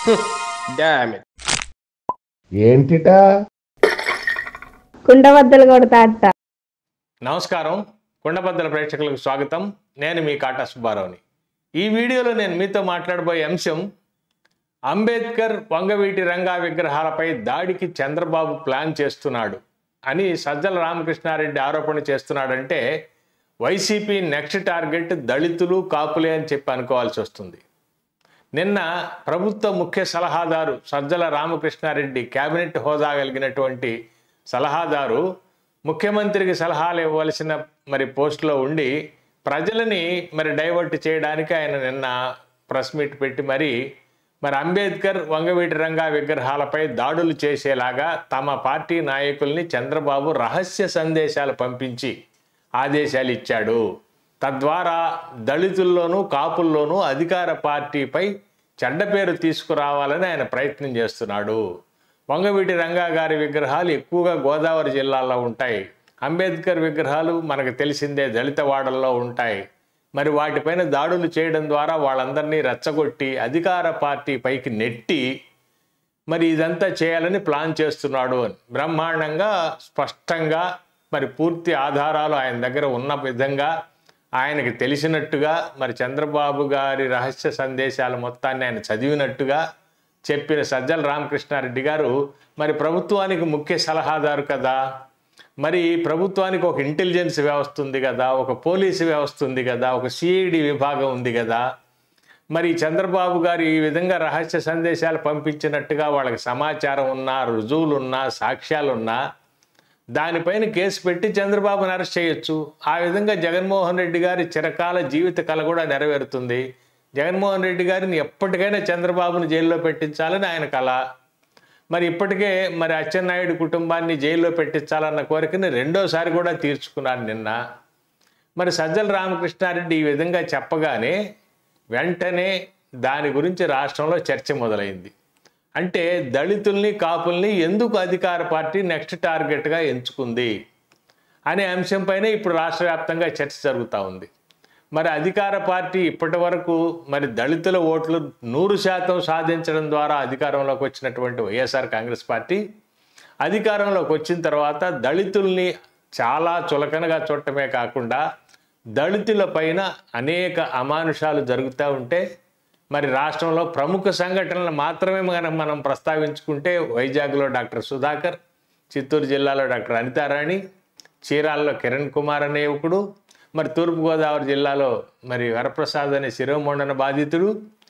Damn it. ఏంటిటా కుండబద్దలు కొడతా అట్ట. నమస్కారం, కుండబద్దల ప్రేక్షకులకు స్వాగతం. నేను మీ కాటా సుబ్బారావుని. ఈ వీడియోలో నేను మీతో మాట్లాడబోయే అంశం అంబేద్కర్, వంగవీటి రంగా విగ్రహాలపై దాడికి చంద్రబాబు ప్లాన్ చేస్తున్నాడు అని సజ్జల రామకృష్ణారెడ్డి ఆరోపణ చేస్తున్నాడంటే వైసీపీ నెక్స్ట్ టార్గెట్ దళితులు, కాపులే అని చెప్పి అనుకోవాల్సి వస్తుంది. నిన్న ప్రభుత్వ ముఖ్య సలహాదారు సజ్జల రామకృష్ణారెడ్డి, కేబినెట్ హోదా కలిగినటువంటి సలహాదారు, ముఖ్యమంత్రికి సలహాలు ఇవ్వవలసిన పోస్టులో ఉండి ప్రజలని డైవర్ట్ చేయడానికి ఆయన నిన్న ప్రెస్ మీట్ పెట్టి మరి అంబేద్కర్, వంగవీటి రంగా విగ్రహాలపై దాడులు చేసేలాగా తమ పార్టీ నాయకుల్ని చంద్రబాబు రహస్య సందేశాలు పంపించి ఆదేశాలు ఇచ్చాడు. తద్వారా దళితుల్లోనూ, కాపుల్లోనూ అధికార పార్టీపై చెడ్డ పేరు తీసుకురావాలని ఆయన ప్రయత్నం చేస్తున్నాడు. వంగవీటి రంగా గారి విగ్రహాలు ఎక్కువగా గోదావరి జిల్లాలో ఉంటాయి. అంబేద్కర్ విగ్రహాలు మనకు తెలిసిందే దళిత వాడల్లో ఉంటాయి. వాటిపైన దాడులు చేయడం ద్వారా వాళ్ళందరినీ రెచ్చగొట్టి అధికార పార్టీ పైకి నెట్టి ఇదంతా చేయాలని ప్లాన్ చేస్తున్నాడు అని బ్రహ్మాండంగా, స్పష్టంగా పూర్తి ఆధారాలు ఆయన దగ్గర ఉన్న విధంగా, ఆయనకి తెలిసినట్టుగా చంద్రబాబు గారి రహస్య సందేశాలు మొత్తాన్ని ఆయన చదివినట్టుగా చెప్పిన సజ్జల రామకృష్ణారెడ్డి గారు ప్రభుత్వానికి ముఖ్య సలహాదారు కదా, ప్రభుత్వానికి ఒక ఇంటెలిజెన్స్ వ్యవస్థ ఉంది కదా, ఒక పోలీసు వ్యవస్థ ఉంది కదా, ఒక సిఐడి విభాగం ఉంది కదా. చంద్రబాబు గారు ఈ విధంగా రహస్య సందేశాలు పంపించినట్టుగా వాళ్ళకి సమాచారం ఉన్నా, రుజువులున్నా, సాక్ష్యాలున్నా దానిపైన కేసు పెట్టి చంద్రబాబుని అరెస్ట్ చేయొచ్చు. ఆ విధంగా జగన్మోహన్ రెడ్డి గారి చిరకాల జీవిత కళ కూడా నెరవేరుతుంది. జగన్మోహన్ రెడ్డి గారిని ఎప్పటికైనా చంద్రబాబుని జైల్లో పెట్టించాలని ఆయన కళ. ఇప్పటికే అచ్చెన్నాయుడు కుటుంబాన్ని జైల్లో పెట్టించాలన్న కోరికని రెండోసారి కూడా తీర్చుకున్నారు నిన్న. సజ్జల రామకృష్ణారెడ్డి ఈ విధంగా చెప్పగానే వెంటనే దాని గురించి రాష్ట్రంలో చర్చ మొదలైంది. అంటే దళితుల్ని, కాపుల్ని ఎందుకు అధికార పార్టీ నెక్స్ట్ టార్గెట్గా ఎంచుకుంది అనే అంశంపైనే ఇప్పుడు రాష్ట్ర వ్యాప్తంగా చర్చ జరుగుతూ ఉంది. అధికార పార్టీ ఇప్పటి వరకు దళితుల ఓట్లు 100% సాధించడం ద్వారా అధికారంలోకి వచ్చినటువంటి వైఎస్ఆర్ కాంగ్రెస్ పార్టీ అధికారంలోకి వచ్చిన తర్వాత దళితుల్ని చాలా చులకనగా చూడటమే కాకుండా దళితుల పైన అనేక అమానుషాలు జరుగుతూ ఉంటే రాష్ట్రంలో ప్రముఖ సంఘటనలు మాత్రమే మనం ప్రస్తావించుకుంటే వైజాగ్లో డాక్టర్ సుధాకర్, చిత్తూరు జిల్లాలో డాక్టర్ అనితారాణి, చీరాల్లో కిరణ్ కుమార్ అనే యువకుడు, తూర్పుగోదావరి జిల్లాలో వరప్రసాద్ అనే శిరోమండన బాధితుడు.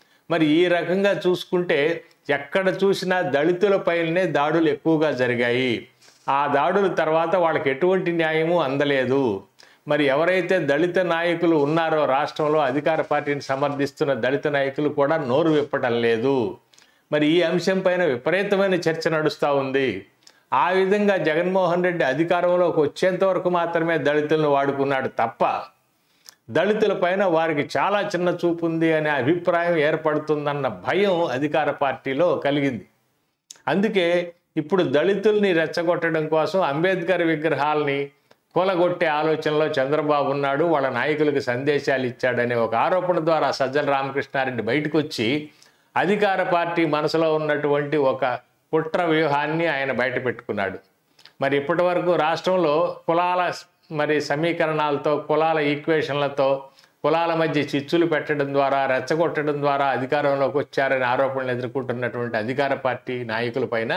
ఈ రకంగా చూసుకుంటే ఎక్కడ చూసినా దళితుల పైనే దాడులు ఎక్కువగా జరిగాయి. ఆ దాడుల తర్వాత వాళ్ళకి ఎటువంటి న్యాయము అందలేదు. ఎవరైతే దళిత నాయకులు ఉన్నారో రాష్ట్రంలో అధికార పార్టీని సమర్థిస్తున్న దళిత నాయకులు కూడా నోరు విప్పటం లేదు. ఈ అంశం పైన విపరీతమైన చర్చ నడుస్తూ ఉంది. ఆ విధంగా జగన్మోహన్ రెడ్డి అధికారంలోకి వచ్చేంత వరకు మాత్రమే దళితులను వాడుకున్నాడు తప్ప దళితుల పైన వారికి చాలా చిన్న చూపు ఉంది అనే అభిప్రాయం ఏర్పడుతుందన్న భయం అధికార పార్టీలో కలిగింది. అందుకే ఇప్పుడు దళితుల్ని రెచ్చగొట్టడం కోసం అంబేద్కర్ విగ్రహాలని కూలగొట్టే ఆలోచనలో చంద్రబాబు ఉన్నాడు, వాళ్ళ నాయకులకు సందేశాలు ఇచ్చాడనే ఒక ఆరోపణ ద్వారా సజ్జల రామకృష్ణారెడ్డి బయటకు వచ్చి అధికార పార్టీ మనసులో ఉన్నటువంటి ఒక కుట్ర వ్యూహాన్ని ఆయన బయట పెట్టుకున్నాడు. ఇప్పటి వరకు రాష్ట్రంలో కులాల సమీకరణాలతో, కులాల ఈక్వేషన్లతో, కులాల మధ్య చిచ్చులు పెట్టడం ద్వారా, రెచ్చగొట్టడం ద్వారా అధికారంలోకి వచ్చారనే ఆరోపణలు ఎదుర్కొంటున్నటువంటి అధికార పార్టీ నాయకుల పైన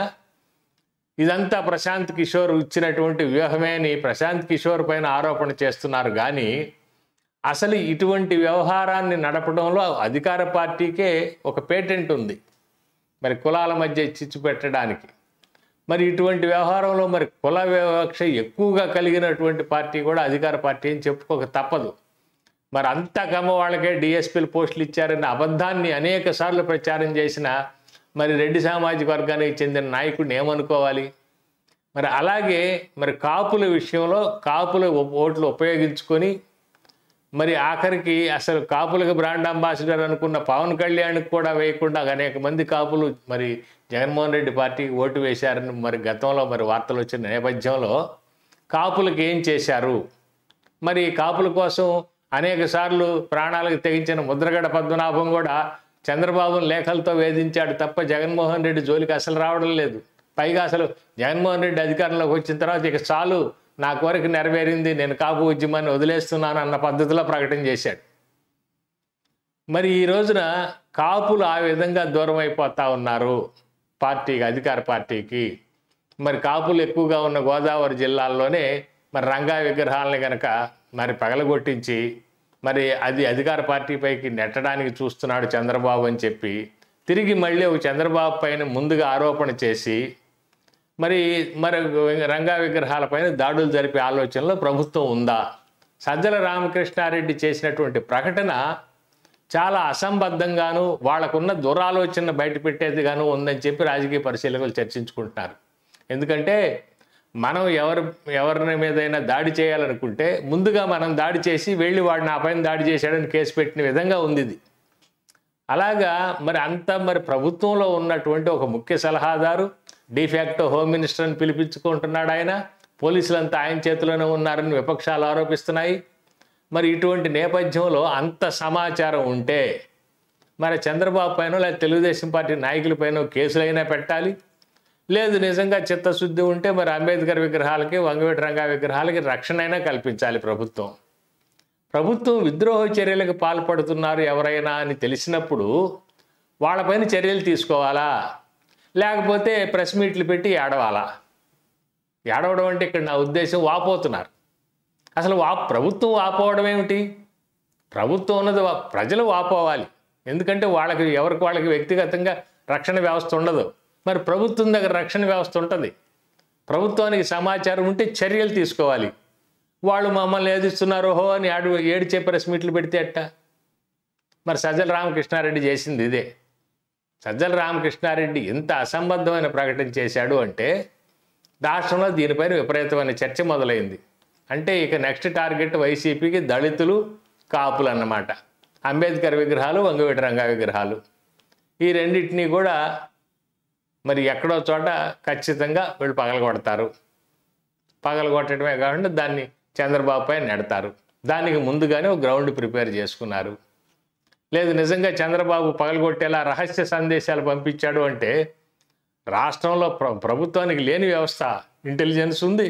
ఇదంతా ప్రశాంత్ కిషోర్ ఇచ్చినటువంటి వ్యూహమే అని ప్రశాంత్ కిషోర్ పైన ఆరోపణ చేస్తున్నారు. కానీ అసలు ఇటువంటి వ్యవహారాన్ని నడపడంలో అధికార పార్టీకే ఒక పేటెంట్ ఉంది కులాల మధ్య చిచ్చు పెట్టడానికి. ఇటువంటి వ్యవహారంలో కుల వివక్ష ఎక్కువగా కలిగినటువంటి పార్టీ కూడా అధికార పార్టీ అని చెప్పుకోక తప్పదు. అంతా కమ్మ వాళ్ళకే డిఎస్పీలు పోస్టులు ఇచ్చారన్న అబద్ధాన్ని అనేక సార్లు ప్రచారం చేసిన రెడ్డి సామాజిక వర్గానికి చెందిన నాయకుడిని ఏమనుకోవాలి? అలాగే కాపుల విషయంలో కాపుల ఓట్లు ఉపయోగించుకొని ఆఖరికి అసలు కాపులకు బ్రాండ్ అంబాసిడర్ అనుకున్న పవన్ కళ్యాణ్కి కూడా వేయకుండా అనేక మంది కాపులు జగన్మోహన్ రెడ్డి పార్టీకి ఓటు వేశారని గతంలో వార్తలు వచ్చిన నేపథ్యంలో కాపులకు ఏం చేశారు? కాపుల కోసం అనేక సార్లు ప్రాణాలకు తెగించిన ముద్రగడ పద్మనాభం కూడా చంద్రబాబును లేఖలతో వేధించాడు తప్ప జగన్మోహన్ రెడ్డి జోలికి అసలు రావడం లేదు. పైగా అసలు జగన్మోహన్ రెడ్డి అధికారంలోకి వచ్చిన తర్వాత ఇక చాలు, నా కోరిక నెరవేరింది, నేను కాపు ఉద్యమాన్ని వదిలేస్తున్నాను అన్న పద్ధతిలో ప్రకటన చేశాడు. మరి ఈ రోజున కాపులు ఆ విధంగా దూరం అయిపోతూ ఉన్నారు పార్టీకి, అధికార పార్టీకి. మరి కాపులు ఎక్కువగా ఉన్న గోదావరి జిల్లాల్లోనే మరి రంగా విగ్రహాలని కనుక మరి పగలగొట్టించి మరి అది అధికార పార్టీ పైకి నెట్టడానికి చూస్తున్నాడు చంద్రబాబు అని చెప్పి తిరిగి మళ్ళీ ఒక చంద్రబాబు పైన ముందుగా ఆరోపణ చేసి మరి మరి రంగా విగ్రహాలపైన దాడులు జరిపే ఆలోచనలో ప్రభుత్వం ఉందా? సజ్జల రామకృష్ణారెడ్డి చేసినటువంటి ప్రకటన చాలా అసంబద్ధంగాను వాళ్ళకున్న దురాలోచన బయటపెట్టేదిగాను ఉందని చెప్పి రాజకీయ పరిశీలకులు చర్చించుకుంటున్నారు. ఎందుకంటే మనం ఎవరి మీదైనా దాడి చేయాలనుకుంటే ముందుగా మనం దాడి చేసి వెళ్ళి వాడు నా పైన దాడి చేశాడని కేసు పెట్టిన విధంగా ఉంది ఇది. అలాగా మరి ప్రభుత్వంలో ఉన్నటువంటి ఒక ముఖ్య సలహాదారు డిఫాక్టో హోమ్ మినిస్టర్ని పిలిపించుకుంటున్నాడు ఆయన. పోలీసులంతా ఆయన చేతిలోనే ఉన్నారని విపక్షాలు ఆరోపిస్తున్నాయి. మరి ఇటువంటి నేపథ్యంలో అంత సమాచారం ఉంటే మరి చంద్రబాబు పైన లేదా తెలుగుదేశం పార్టీ నాయకులపైన కేసులైనా పెట్టాలి. లేదు నిజంగా చిత్తశుద్ధి ఉంటే మరి అంబేద్కర్ విగ్రహాలకి, వంగవీటి రంగా విగ్రహాలకి రక్షణ అయినా కల్పించాలి ప్రభుత్వం. ప్రభుత్వం విద్రోహ చర్యలకు పాల్పడుతున్నారు ఎవరైనా అని తెలిసినప్పుడు వాళ్ళపైన చర్యలు తీసుకోవాలా, లేకపోతే ప్రెస్ మీట్లు పెట్టి ఏడవాలా? ఏడవడం అంటే ఇక్కడ నా ఉద్దేశం వాపోతున్నారు. అసలు ప్రభుత్వం వాపోవడం ఏమిటి? ప్రభుత్వం ఉన్నది ప్రజలు వాపోవాలి. ఎందుకంటే ఎవరికి వాళ్ళకి వ్యక్తిగతంగా రక్షణ వ్యవస్థ ఉండదు. మరి ప్రభుత్వం దగ్గర రక్షణ వ్యవస్థ ఉంటుంది. ప్రభుత్వానికి సమాచారం ఉంటే చర్యలు తీసుకోవాలి. వాళ్ళు మమ్మల్ని ఏదిస్తున్నారు హో అని ఏడిచే ప్రెస్ మీట్లు పెడితే అట్ట? మరి సజ్జల రామకృష్ణారెడ్డి చేసింది ఇదే. సజ్జల రామకృష్ణారెడ్డి ఎంత అసంబద్ధమైన ప్రకటన చేశాడు అంటే రాష్ట్రంలో దీనిపైన విపరీతమైన చర్చ మొదలైంది. అంటే ఇక నెక్స్ట్ టార్గెట్ వైసీపీకి దళితులు, కాపులు అన్నమాట. అంబేద్కర్ విగ్రహాలు, వంగవీటి రంగా విగ్రహాలు, ఈ రెండింటినీ కూడా మరి ఎక్కడో చోట ఖచ్చితంగా వీళ్ళు పగలగొడతారు. పగలగొట్టడమే కాకుండా దాన్ని చంద్రబాబు పైన నెడతారు. దానికి ముందుగానే ఒక గ్రౌండ్ ప్రిపేర్ చేసుకున్నారు. లేదు నిజంగా చంద్రబాబు పగలగొట్టేలా రహస్య సందేశాలు పంపించాడు అంటే రాష్ట్రంలో ప్రభుత్వానికి లేని వ్యవస్థ, ఇంటెలిజెన్స్ ఉంది.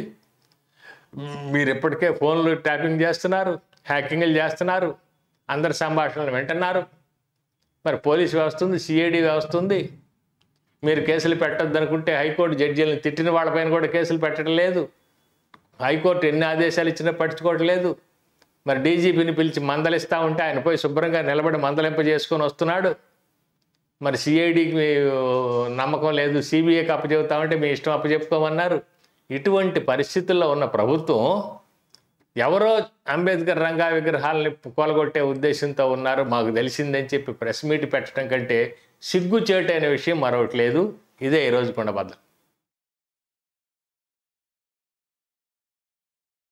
మీరు ఇప్పటికే ఫోన్లు ట్యాపింగ్ చేస్తున్నారు, హ్యాకింగ్లు చేస్తున్నారు, అందరి సంభాషణలు వింటున్నారు. మరి పోలీస్ వ్యవస్థ ఉంది, సిఐడి వ్యవస్థ ఉంది. మీరు కేసులు పెట్టొద్దు అనుకుంటే హైకోర్టు జడ్జీలను తిట్టిన వాళ్ళపైన కూడా కేసులు పెట్టడం లేదు. హైకోర్టు ఎన్ని ఆదేశాలు ఇచ్చినా పట్టించుకోవట్లేదు. మరి డీజీపీని పిలిచి మందలిస్తూ ఉంటే ఆయన పోయి శుభ్రంగా నిలబడి మందలింపజేసుకొని వస్తున్నాడు. మరి సిఐడికి నమ్మకం లేదు, సిబిఐకి అప్పచెబుతామంటే మీ ఇష్టం అప్పచెప్పుకోమన్నారు. ఇటువంటి పరిస్థితుల్లో ఉన్న ప్రభుత్వం ఎవరో అంబేద్కర్ రంగా విగ్రహాలని కొలగొట్టే ఉద్దేశంతో ఉన్నారు మాకు తెలిసిందని చెప్పి ప్రెస్ మీట్ పెట్టడం కంటే సిగ్గుచేటు అనే విషయం మరొకటి లేదు. ఇదే ఈరోజు కుండబద్దలు.